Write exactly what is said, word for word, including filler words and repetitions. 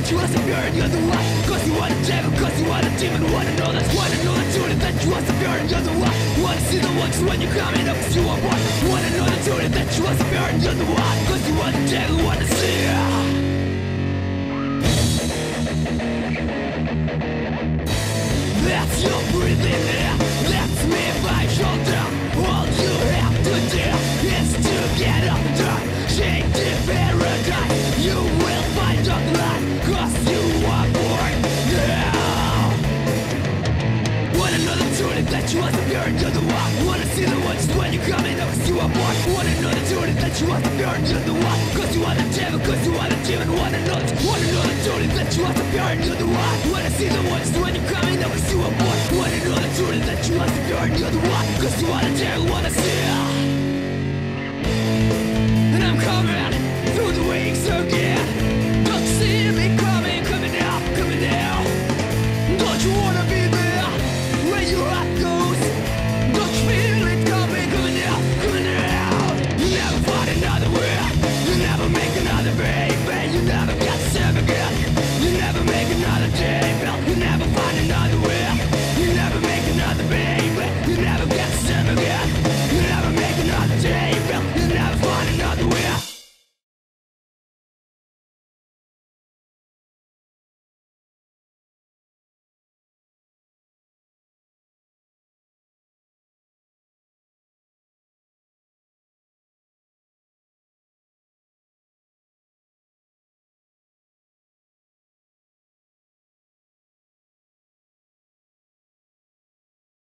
that you are superior and you're the one. Cause you are the devil, cause you are the demon. Wanna know that, wanna know the truth that you are superior and you're the one. Wanna see the ones when you come in up cause you are one. Wanna know the truth that you are superior and you're the one. Cause you are the devil, wanna see ya. That's your breathing air. That's me by shoulder. All you have to do is to get up there. Shake the paradise. You will find the light. Cause you are born now. Wanna know the truth that you are superior and you're the one. Wanna see the ones when you come in up cause you are born. Wanna know the truth that you are superior and you're the one. Cause you are the devil, cause you are the demon. Wanna know, wanna know the truth that you are superior and you're the one. Wanna see the ones when you come in up cause you are born. Wanna know the truth that you are superior and you're the one. Cause you are the devil, wanna see ya. And I'm coming through the wings again.